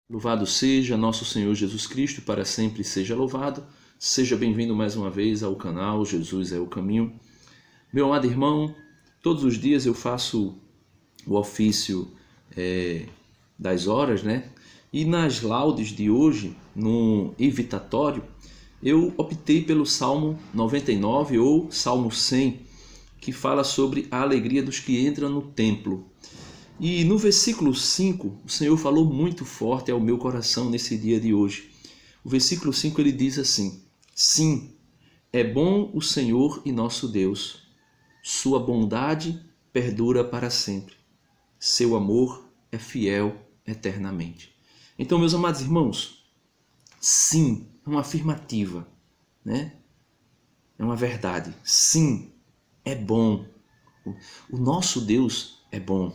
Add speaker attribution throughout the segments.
Speaker 1: Louvado seja nosso Senhor Jesus Cristo, para sempre seja louvado. Seja bem-vindo mais uma vez ao canal Jesus é o Caminho. Meu amado irmão, todos os dias eu faço o ofício das horas, né? E nas laudes de hoje, no invitatório, eu optei pelo Salmo 99 ou Salmo 100, que fala sobre a alegria dos que entram no templo. E no versículo 5, o Senhor falou muito forte ao meu coração nesse dia de hoje. O versículo 5 ele diz assim: Sim, é bom o Senhor e nosso Deus. Sua bondade perdura para sempre. Seu amor é fiel eternamente. Então, meus amados irmãos, sim, é uma afirmativa, né? É uma verdade. Sim, é bom. O nosso Deus é bom.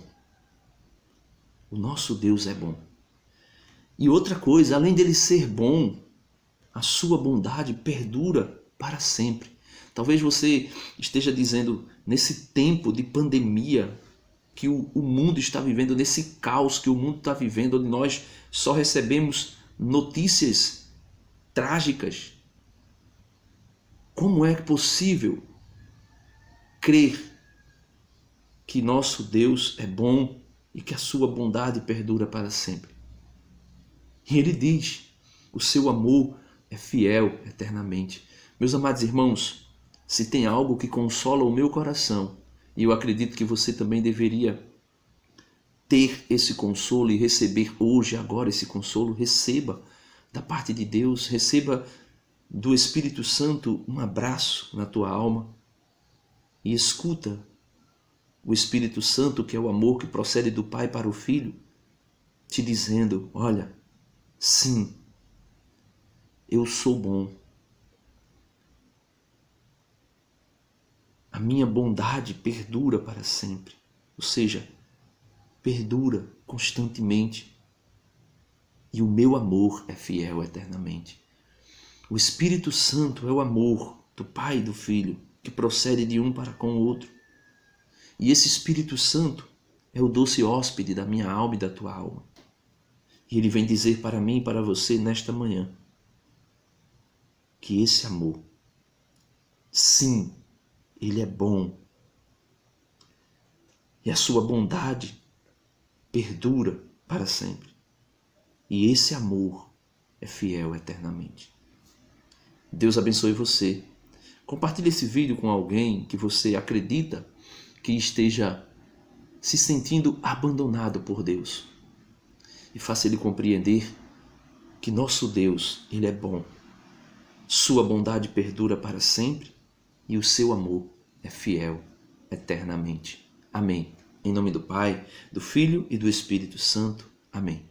Speaker 1: O nosso Deus é bom. E outra coisa, além dele ser bom, a sua bondade perdura para sempre. Talvez você esteja dizendo, nesse tempo de pandemia que o mundo está vivendo, nesse caos que o mundo está vivendo, onde nós só recebemos notícias trágicas, como é possível crer que nosso Deus é bom e que a sua bondade perdura para sempre? E ele diz, o seu amor é fiel eternamente. Meus amados irmãos, se tem algo que consola o meu coração, e eu acredito que você também deveria ter esse consolo e receber hoje, agora, esse consolo, receba da parte de Deus, receba do Espírito Santo um abraço na tua alma e escuta o Espírito Santo, que é o amor que procede do Pai para o Filho, te dizendo, olha, sim, eu sou bom. A minha bondade perdura para sempre. Ou seja, perdura constantemente. E o meu amor é fiel eternamente. O Espírito Santo é o amor do Pai e do Filho, que procede de um para com o outro. E esse Espírito Santo é o doce hóspede da minha alma e da tua alma. E ele vem dizer para mim e para você nesta manhã que esse amor, sim, ele é bom. E a sua bondade perdura para sempre. E esse amor é fiel eternamente. Deus abençoe você. Compartilhe esse vídeo com alguém que você acredita que esteja se sentindo abandonado por Deus. E faça ele compreender que nosso Deus, ele é bom. Sua bondade perdura para sempre e o seu amor é fiel eternamente. Amém. Em nome do Pai, do Filho e do Espírito Santo. Amém.